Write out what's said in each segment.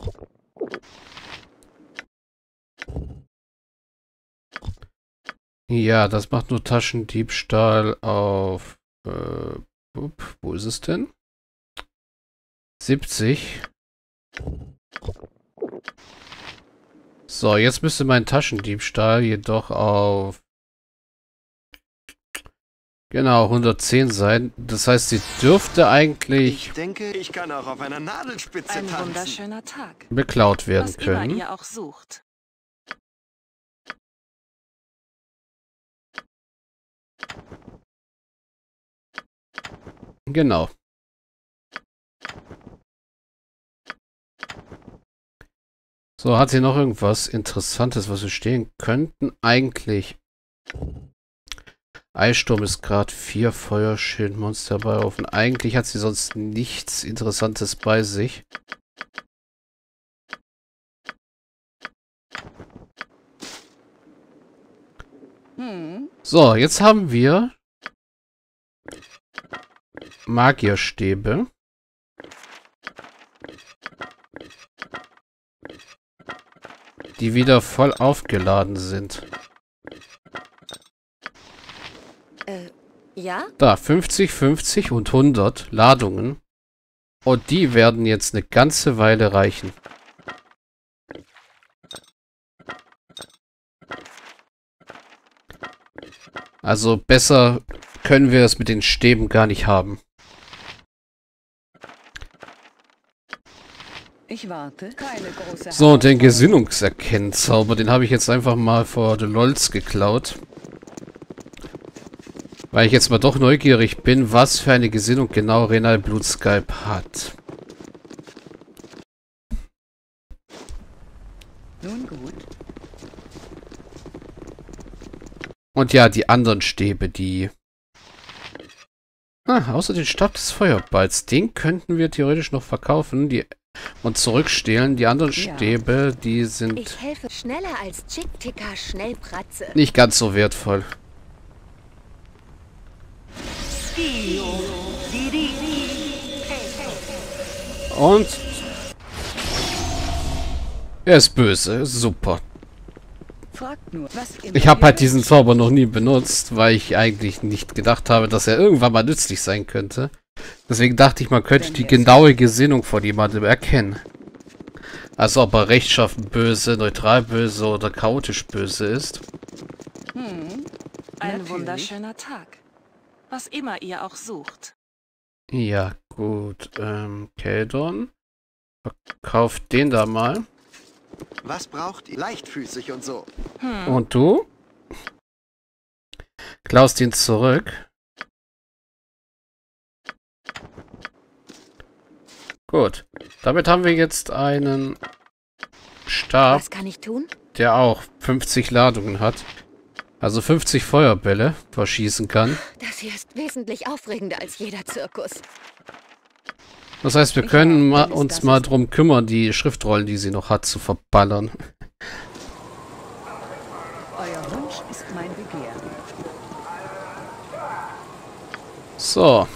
Ja, das macht nur Taschendiebstahl auf... wo ist es denn? 70. So, jetzt müsste mein Taschendiebstahl jedoch auf... Genau, 110 sein. Das heißt, sie dürfte eigentlich... Ich denke, ich kann auch auf einer Nadelspitze tanzen. Ein wunderschöner Tag. beklaut werden Was immer können. ihr auch sucht. Genau. So, hat sie noch irgendwas Interessantes, was wir stehen könnten? Eigentlich. Eissturm ist gerade 4 Feuerschild, Monster bei Ofen. Eigentlich hat sie sonst nichts Interessantes bei sich. So, jetzt haben wir Magierstäbe. Die wieder voll aufgeladen sind. Ja? Da, 50, 50 und 100 Ladungen. Und die werden jetzt eine ganze Weile reichen. Also besser können wir es mit den Stäben gar nicht haben. Ich warte. Keine große So, den Gesinnungserkennzauber, den habe ich jetzt einfach mal vor The LOLs geklaut. Weil ich jetzt mal doch neugierig bin, was für eine Gesinnung genau Renal Blutskalp hat. Nun gut. Und ja, die anderen Stäbe, die... außer den Stab des Feuerballs. Den könnten wir theoretisch noch verkaufen und zurückstehlen. Die anderen Stäbe, die sind Ich helfe schneller als Chick-Ticker Schnellpratze. nicht ganz so wertvoll. Und... er ist böse. Super. Fragt nur, was immer Ich habe ihr halt diesen Zauber noch nie benutzt, weil ich eigentlich nicht gedacht habe, dass er irgendwann mal nützlich sein könnte. Deswegen dachte ich, man könnte die genaue Gesinnung von jemandem erkennen. Also ob er rechtschaffen böse, neutral böse oder chaotisch böse ist. Ein wunderschöner Tag. Was immer ihr auch sucht. Ja, gut. Keldon. Verkauft den da mal. Was braucht ihr? Leichtfüßig und so. Und du? Klaust ihn zurück. Gut. Damit haben wir jetzt einen Stab, Was kann ich tun? der auch 50 Ladungen hat. Also 50 Feuerbälle verschießen kann. Das hier ist wesentlich aufregender als jeder Zirkus. Das heißt, wir können uns mal drum kümmern, die Schriftrollen, die sie noch hat, zu verballern. Euer Wunsch ist mein Begehr. So.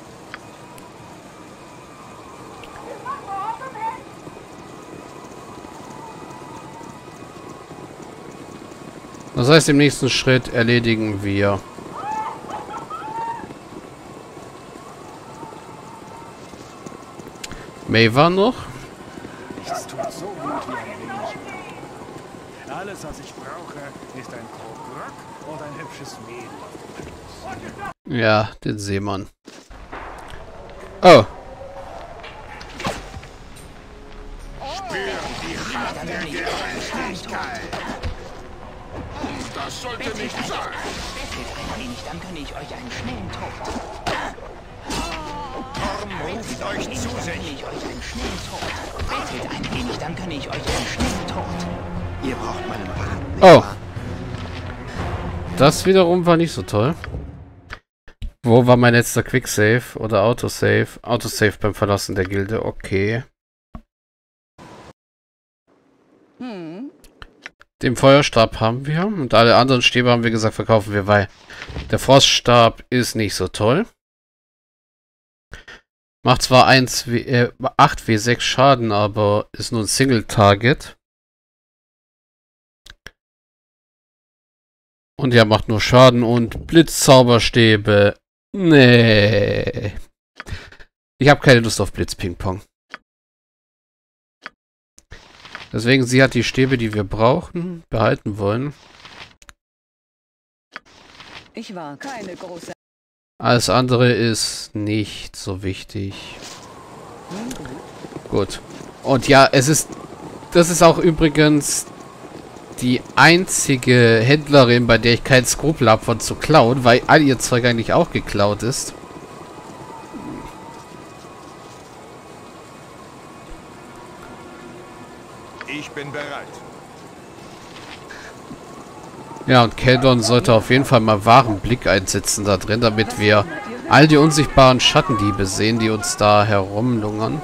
Das heißt, im nächsten Schritt erledigen wir Maeva noch. Nichts tut so gut wie ein wenig. Alles, was ich brauche, ist ein Krug Rock und ein hübsches Mädel auf dem Schoß. Ja, den Seemann. Oh. Das sollte nicht sein. Bettelt ein wenig, dann kann ich euch einen schnellen Tod. Torm ruft euch zu Kann sich. ich euch einen schnellen Tod. Bettelt ein wenig, dann kann ich euch einen schnellen Tod. Ihr braucht meinen Rat, nicht Oh. wahr? Das wiederum war nicht so toll. Wo war mein letzter Quicksave oder Autosave? Autosave beim Verlassen der Gilde. Okay. Den Feuerstab haben wir. Und alle anderen Stäbe haben wir gesagt, verkaufen wir, weil der Froststab ist nicht so toll. Macht zwar 8W6 Schaden, aber ist nur ein Single-Target. Und ja, macht nur Schaden und Blitzzauberstäbe. Nee. Ich habe keine Lust auf Blitz-Ping-Pong. Deswegen, sie hat die Stäbe, die wir brauchen, behalten wollen. Ich war keine große... Alles andere ist nicht so wichtig. Gut. Und ja, das ist auch übrigens die einzige Händlerin, bei der ich keinen Skrupel habe von zu klauen, weil all ihr Zeug eigentlich auch geklaut ist. Ich bin bereit. Ja, und Keldon sollte auf jeden Fall mal wahren Blick einsetzen da drin, damit wir all die unsichtbaren Schattendiebe sehen, die uns da herumlungern.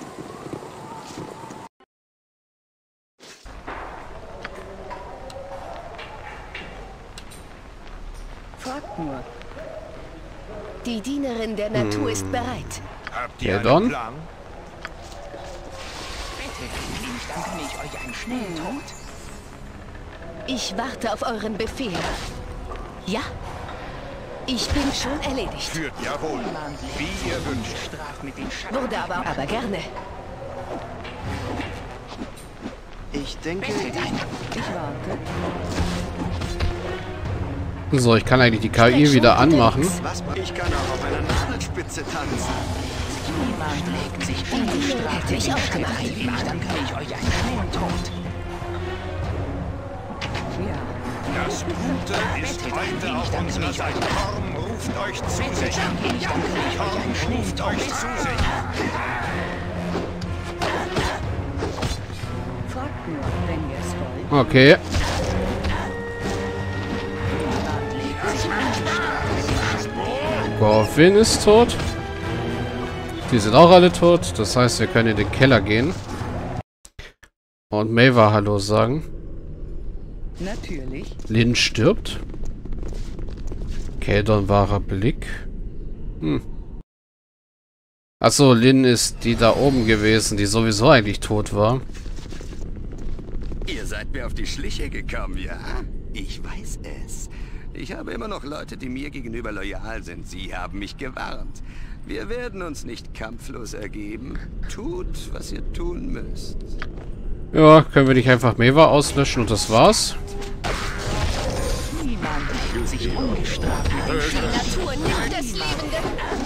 Fragt nur. Die Dienerin der Natur ist bereit. Habt ihr Keldon? einen Plan? Bitte, dann kann ich euch einen schnellen Tod. Ich warte auf euren Befehl. Ja. Ich bin schon erledigt. Führt jawohl, wie ihr wünscht. Straft mit den Schatten. Wurde aber gerne. Ich denke, Ich warte. So, ich kann eigentlich die KI wieder anmachen. ich kann auch auf einer Nadelspitze tanzen. Niemand legt sich Die Dienerin hätte ich aufgemacht. Dann kann ich euch einen schnellen Tod. Ja. Das Gute ist heute auf unserer Seite. Korn ruft euch zu sich. Korn ruft euch zu sich. Fragt nur, wenn ihr es wollt. Okay. Gorfin ist tot. Die sind auch alle tot. Das heißt, wir können in den Keller gehen. Und Maeva Hallo sagen. Natürlich. Lin stirbt. Keldon wahrer Blick. Achso, Lin ist die da oben gewesen, die sowieso eigentlich tot war. Ihr seid mir auf die Schliche gekommen, ja? Ich weiß es. Ich habe immer noch Leute, die mir gegenüber loyal sind. Sie haben mich gewarnt. Wir werden uns nicht kampflos ergeben. Tut, was ihr tun müsst. Ja, können wir nicht einfach Maeva auslöschen und das war's? Niemand legt sich ungestraft mit den Schatten. Natur nimmt das Lebende.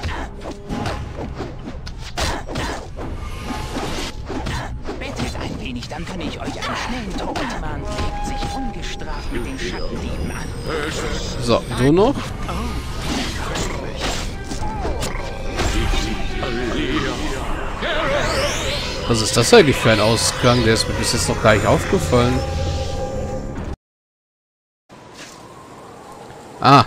Bettet ein wenig, dann kann ich euch einen schnellen Tod. Niemand legt sich ungestraft mit den Schattendieben an. So, du noch? Was ist das eigentlich für ein Ausgang? Der ist mir bis jetzt noch gar nicht aufgefallen. Ah.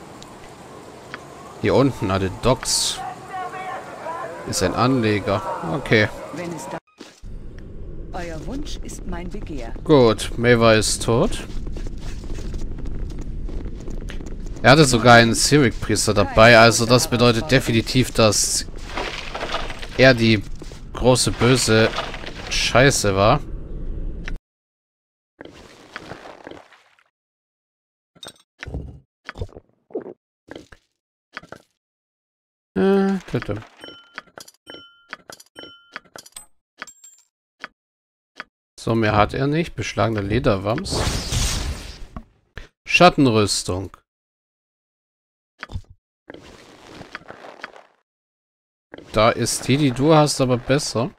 Hier unten, an den Docks. Ist ein Anleger. Okay. Wenn es da... Euer Wunsch ist mein Begehr. Gut, Maeva ist tot. Er hatte sogar einen Sirik-Priester dabei, also das bedeutet definitiv, dass er die große böse Scheiße war. So, mehr hat er nicht. Beschlagene Lederwams. Schattenrüstung. Da ist die du hast, aber besser.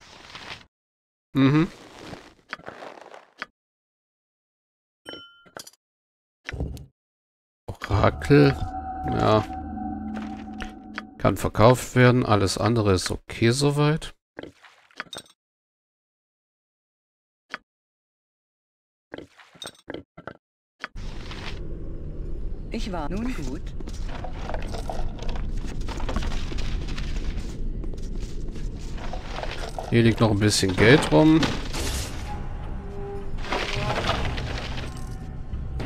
Mhm. Orakel. Ja. Kann verkauft werden. Alles andere ist okay soweit. Ich war nun gut. Hier liegt noch ein bisschen Geld rum.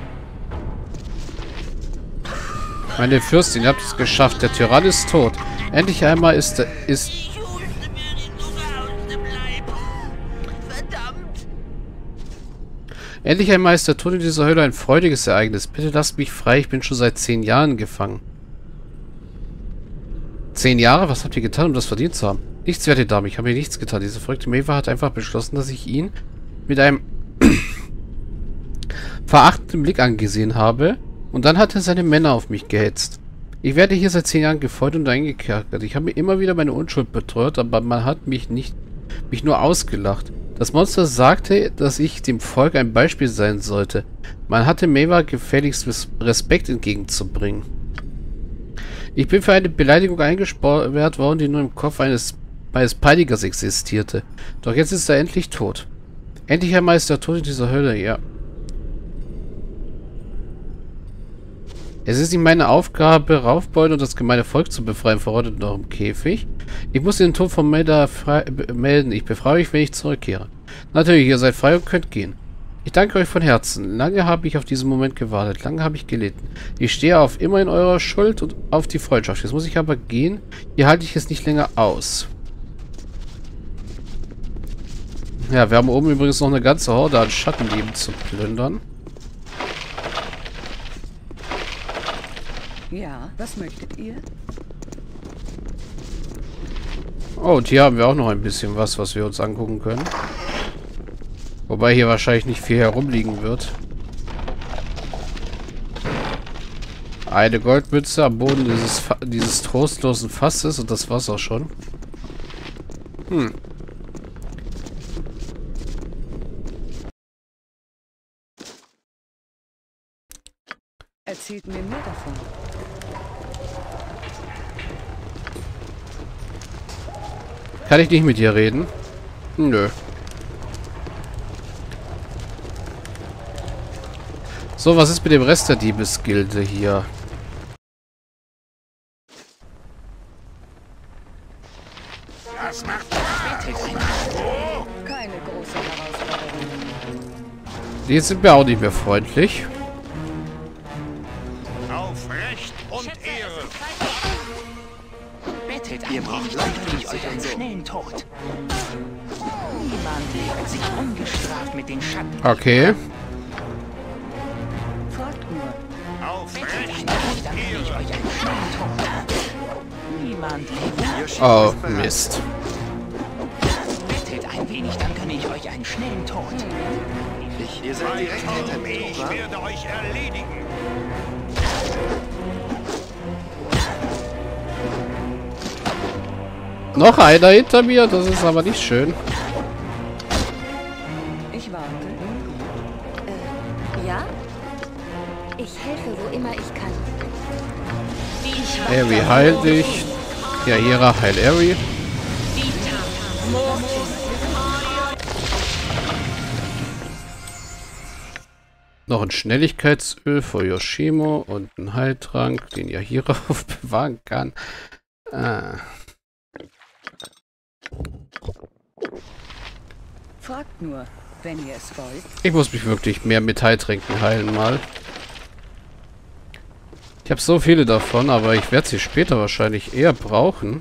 Meine Fürstin, ihr habt es geschafft. Der Tyrann ist tot. Endlich einmal ist... Endlich einmal ist der Tod in dieser Höhle ein freudiges Ereignis. Bitte lasst mich frei, ich bin schon seit 10 Jahren gefangen. 10 Jahre? Was habt ihr getan, um das verdient zu haben? Nichts, werte Dame, ich habe mir nichts getan. Diese verrückte Maeve hat einfach beschlossen, dass ich ihn mit einem verachtenden Blick angesehen habe und dann hat er seine Männer auf mich gehetzt. Ich werde hier seit 10 Jahren gefoltert und eingekerkert. Ich habe mir immer wieder meine Unschuld beteuert, aber man hat mich nur ausgelacht. Das Monster sagte, dass ich dem Volk ein Beispiel sein sollte. Man hatte Maeve gefälligst Respekt entgegenzubringen. Ich bin für eine Beleidigung eingesperrt worden, die nur im Kopf meines Peinigers existierte. Doch jetzt ist er endlich tot. Endlich einmal ist er tot in dieser Hölle, ja. Es ist nicht meine Aufgabe, Raufbeute und das gemeine Volk zu befreien, verrottet noch im Käfig. Ich muss den Tod von Maeve melden. Ich befreie euch, wenn ich zurückkehre. Natürlich, ihr seid frei und könnt gehen. Ich danke euch von Herzen. Lange habe ich auf diesen Moment gewartet. Lange habe ich gelitten. Ich stehe auf immer in eurer Schuld und auf die Freundschaft. Jetzt muss ich aber gehen. Hier halte ich es nicht länger aus. Ja, wir haben oben übrigens noch eine ganze Horde an Schattenleben zu plündern. Ja, was möchtet ihr? Oh, und hier haben wir auch noch ein bisschen was wir uns angucken können. Wobei hier wahrscheinlich nicht viel herumliegen wird. Eine Goldmünze am Boden dieses trostlosen Fasses und das war's auch schon. Erzählt mir mehr davon. Kann ich nicht mit dir reden? Nö. So, was ist mit dem Rest der Diebesgilde hier? Was macht Keine große Herausforderung. Die sind mir auch nicht mehr freundlich. auf Recht und Ehre? Bettet an mich, dann kann ich euch einen schnellen Tod. Niemand legt sich ungestraft mit den Schatten. Okay. Folgt nur. Auf Bettet Recht an mich, und dann kann ich Ehre? euch einen schnellen Tod. Niemand legt Oh, Mist. Bettet ein wenig, dann kann ich euch einen schnellen Tod. Ihr seid direkt hinter mir, Ich wa? werde euch erledigen. Noch einer hinter mir? Das ist aber nicht schön. Ich warte. Ja? Ich helfe, wo immer ich kann. Harry, heil dich. Ja, Hera, heil Harry. Noch ein Schnelligkeitsöl für Yoshimo und ein Heiltrank, den ihr hier aufbewahren kann. Fragt nur, wenn ihr es wollt. Ich muss mich wirklich mehr mit Heiltränken heilen mal. Ich habe so viele davon, aber ich werde sie später wahrscheinlich eher brauchen.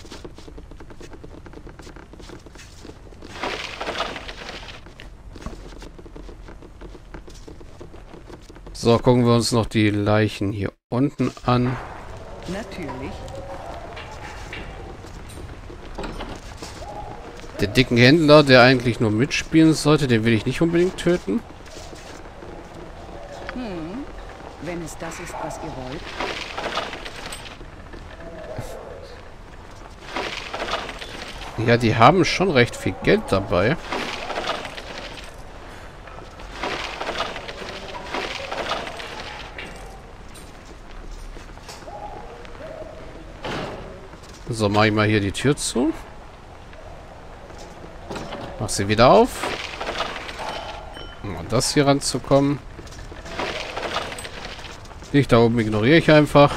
So, gucken wir uns noch die Leichen hier unten an. Natürlich. Den dicken Händler, der eigentlich nur mitspielen sollte, den will ich nicht unbedingt töten. Wenn es das ist, was ihr wollt. Ja, die haben schon recht viel Geld dabei. So, mache ich mal hier die Tür zu. Mach sie wieder auf. Um an das hier ranzukommen. Nicht da oben ignoriere ich einfach.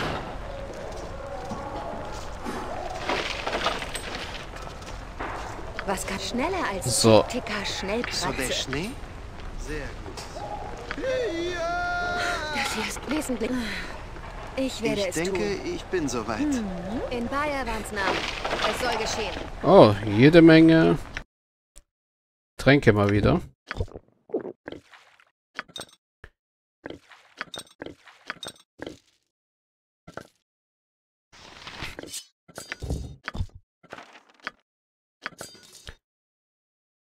Was kann schneller als So. Ticker So, der Schnellpratze? Schnee? Sehr gut. Das hier ist wesentlich. Ich werde es denke, tun. ich bin soweit. In Bayerwands Namen. Es soll geschehen. Oh, jede Menge Tränke mal wieder.